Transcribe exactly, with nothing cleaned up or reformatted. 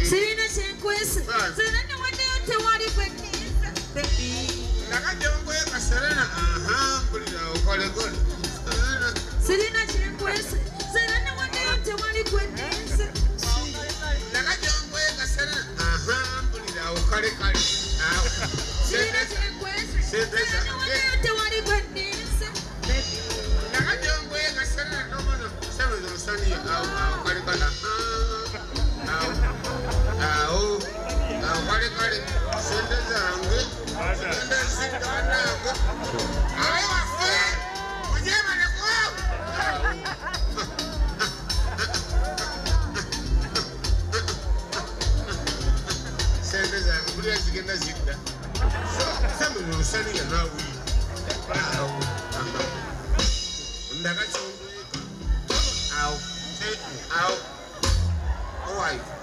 Sirina chenkwese. Sirina wande yote wali kwendisa. Baby. Nakajongo ya kasarana. Aha, kulina ukole kole. Sirina chenkwese. Sirina wande yote wali kwendisa. Nakajongo ya kasarana. Aha, kulina ukole kole. Sirina chenkwese. Sirina wande yote wali kwendisa. Baby. Nakajongo ya kasarana. Nomono. Sawe zonsani. Au, au, kole kole. Au. Au. Au, kole kole. Sende zangu. Sende zangu. Au, wafu. Ujema na kuwa. Sende zangu. Buri ya zikenda zikda. Sawe zonsani ya nawi. Au. Ndaka chungu. Au. Au. Au.